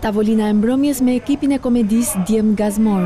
Tavolina e mbrëmjes me ekipin e komedisë Djem Gazmor.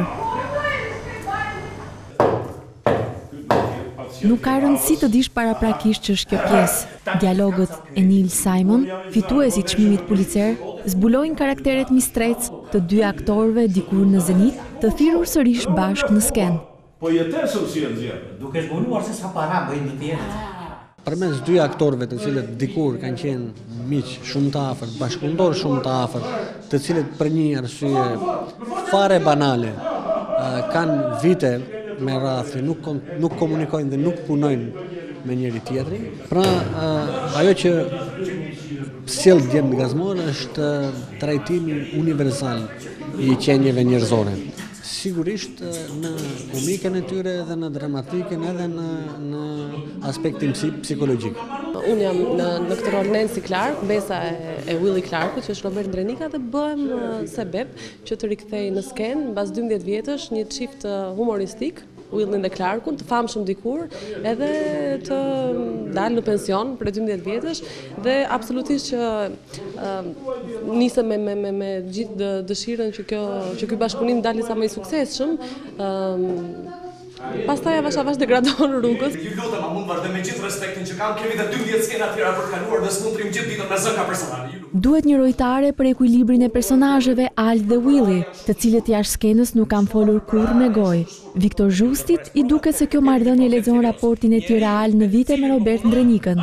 Nuk ka rëndësi të dish paraprakisht që është kjo pjesë. Dialogët e Neil Simon, fituesi i çmimit Pulitzer, zbulojnë karakteret mistrec të dy aktorëve dikur në zenit, të thirrur sërish bashkë në skenë. Po jetesën si e nxjerrë. Duke zbuluar se sa para bëjnë të tjerët. Përmes dy aktorëve të cilët dikur kanë qenë miq shumë të afërt, bashkëpunëtor shumë të afërt, të cilët për një arsye fare banale kanë vite me radhë, nuk komunikojnë dhe nuk punojnë me njëri tjetrin. Pra, ajo që sjell Djem Gazmor është trajtimi universal i qenieve njerëzore. Sigurisht në komikën e tyre dhe në dramatikën edhe në aspektin psikologjik. Unë jam në këtë rol Nancy Clark, besa e Willy Clarkut, që është Robert Ndrenika, dhe bëhem sebeb që të rikthej në skenë mbas 12 vjetësh një çift humoristik, Willin dhe Clarkun, të famshëm dikur, edhe të dalë në pension për 12 vjetësh, dhe absolutisht që nisem me gjithë dëshirën që ky bashkëpunim dalë sa më i suksesshëm. Pastaj avash degradon rrugës. Ju lutem, a mund vazhdoj me gjithë respektin që kam, kemi dhe 12 skena tjera për të kaluar dhe s'mund trim gjithë ditën me zënka personale. Duhet një rojtare për ekuilibrin e personazheve Al dhe Willy, të cilët jashtë skenës nuk kanë folur kurrë me gojë. Viktor Zhustit i duket se kjo marrëdhënie lexon raportin e tyre Al në vite me Robert Ndrenikën.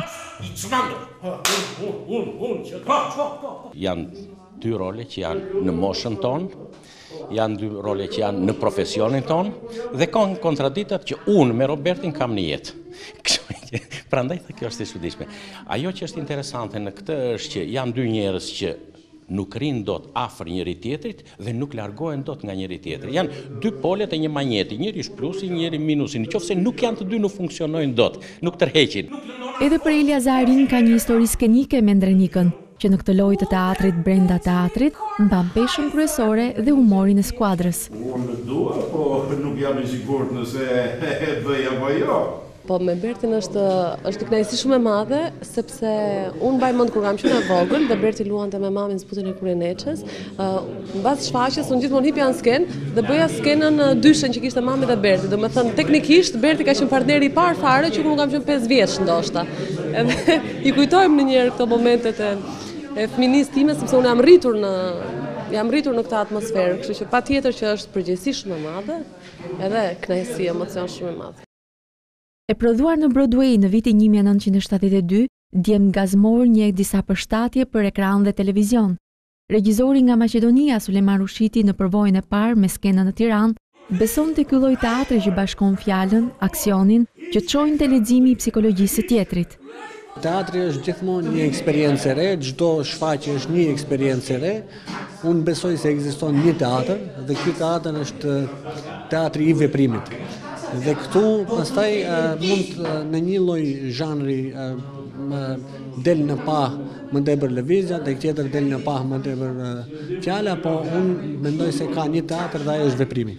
Janë dy role që janë në moshën tonë, janë dy role që janë në profesionin tonë dhe kanë kontradiktat që unë me Robertin kam në jetë. Prandaj kjo është e çuditshme. Ajo që është interesante në këtë është që janë dy njerëz që nuk rinë dot afër njëri tjetrit dhe nuk largohen dot nga njëri tjetri. Janë dy polet e një magneti, njëri është plusi, njëri minusi. Nëse nuk janë të dy nuk funksionojnë dot, nuk tërheqin. Edhe për Eliazarin ka një histori skenike me Ndrenikën, që në këtë lojë të teatrit brenda teatrit mban peshën kryesore dhe humorin e skuadrës. Unë dua, po nuk jam i sigurt nëse e bëj apo jo. Po me Bertin është kënaqësi shumë e madhe, sepse unë mbaj mend kur kam qenë e vogël dhe Berti luante me mamin zbutjen e Kurreneçës. Mbas shfaqjes unë gjithmonë hipja në skenë dhe bëja skenën dyshën që kishte mami dhe Berti. Domethënë teknikisht Berti ka qenë partneri i parë fare që kur unë kam qenë 5 vjeç ndoshta. Edhe i kujtojmë ndonjëherë këto momentet e fëminisë time, sepse unë jam rritur në këtë atmosferë, kështu që patjetër që është përgjegjësi shumë e madhe, edhe kënaqësi, emocion shumë e madh. E prodhuar në Broadway në vitin 1972, Djem Gazmor njeh disa përshtatje për ekran dhe televizion. Regjizori nga Maqedonia, Suleman Rushiti, në përvojën e parë me skenën në Tiranë, beson te ky lloj teatri që bashkon fjalën, aksionin, që çojnë te leximi i psikologjisë së tjetrit. Teatri është gjithmonë një eksperiencë e re, çdo shfaqje është një eksperiencë e re. Unë besoj se ekziston një teatr dhe ky teatr është teatri i veprimit. Dhe këtu pastaj mund në një lloj zhanri del në pah më tepër lëvizja, tek tjetër del në pah më tepër fjala, po unë mendoj se ka një teatr dhe ajo është veprimi.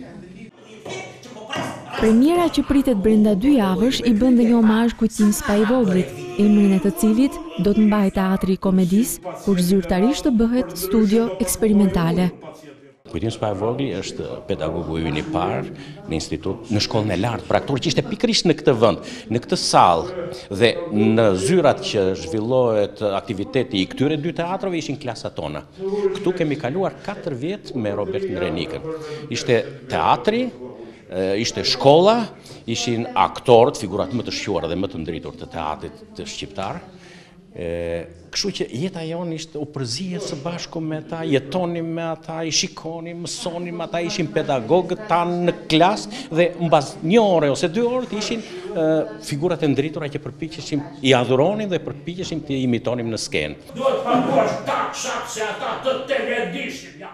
Premiera që pritet brenda 2 javësh i bën dhe një omazh kujtim Spa i voglit, emrin e të cilit do të mbajë teatri i komedisë, kur zyrtarisht të bëhet studio eksperimentale. Kujtim Spa i vogli është pedagogu ynë i parë në institut, në shkollën e lartë për aktorë që ishte pikërisht në këtë vend, në këtë sallë dhe në zyrat që zhvillohet aktiviteti i këtyre dy teatrove ishin klasat tona. Këtu kemi kaluar 4 vjet me Robert Ndrenikën. Ishte teatri, ishte shkolla, ishin aktorët, figurat më të shquara dhe më të ndritur të teatrit të shqiptar. Kështu që jeta jonë ishte u përzihet së bashku me ata, jetonim me ata, i shikonim, mësonim, ata ishin pedagogët tanë në klasë dhe mbas 1 ore ose 2 orë ishin figurat e ndritura që përpiqeshim i adhuronim dhe përpiqeshim të imitonim në skenë. Duhet paguash taksa se ata të teledishin.